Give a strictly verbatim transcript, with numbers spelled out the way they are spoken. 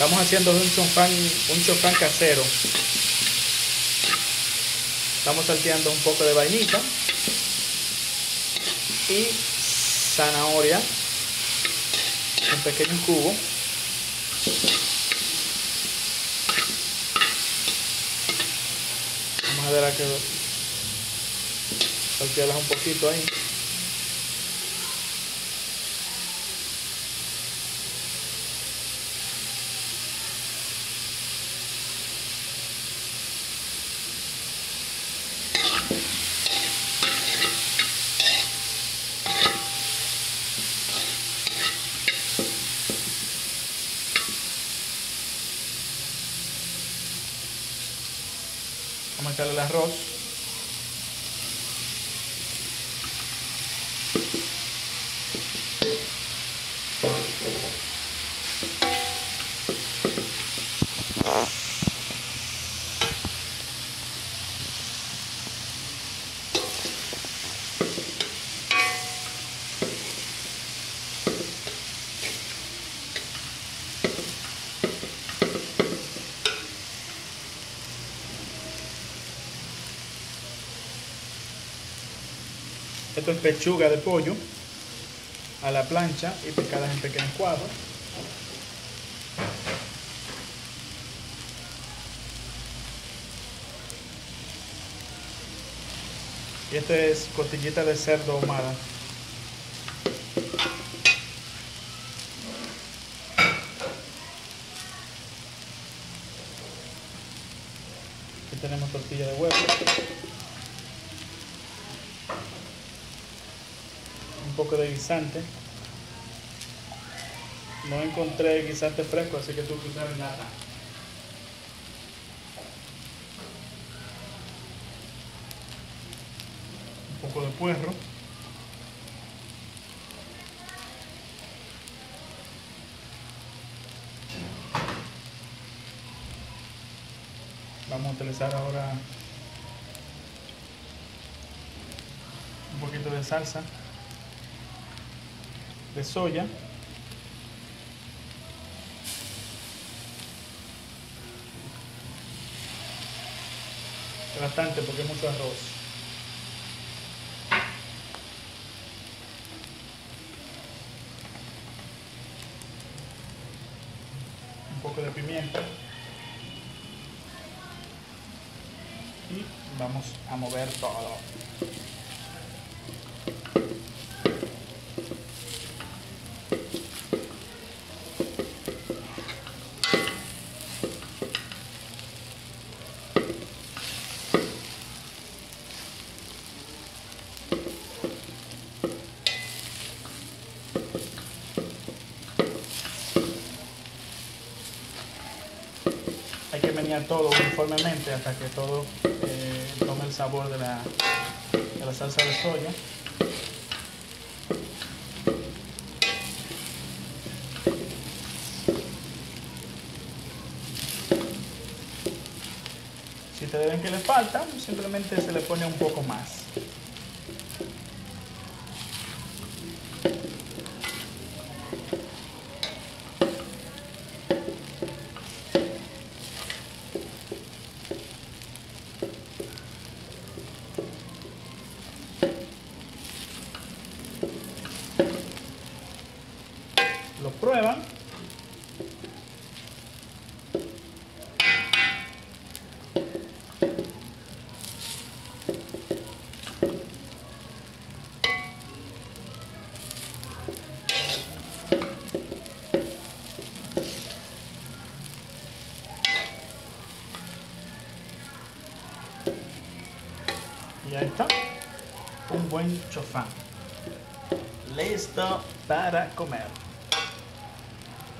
Estamos haciendo un chofán, un chofán casero. Estamos salteando un poco de vainita y zanahoria en pequeños cubos. Vamos a ver a que saltearlas un poquito ahí. Vamos a echarle el arroz. Esto es pechuga de pollo a la plancha y picadas en pequeños cuadros. Y esto es costillita de cerdo ahumada. Aquí tenemos tortilla de huevo. Un poco de guisante. No encontré guisante fresco, así que tuve que usar en lata. Un poco de puerro. Vamos a utilizar ahora un poquito de salsa de soya. Bastante porque es mucho arroz. Un poco de pimienta. Y vamos a mover todo. Hay que menear todo uniformemente hasta que todo eh, tome el sabor de la, de la salsa de soya. Si te ven que le falta, simplemente se le pone un poco más. Lo prueban. Y ahí está, un buen chofán listo para comer.